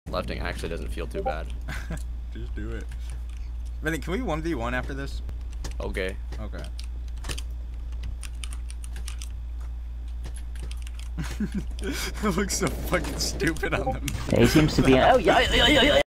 Lefting actually doesn't feel too bad. Just do it. Vinny, can we 1v1 after this? Okay. Okay. It looks so fucking stupid on them. He seems to be. Oh yeah.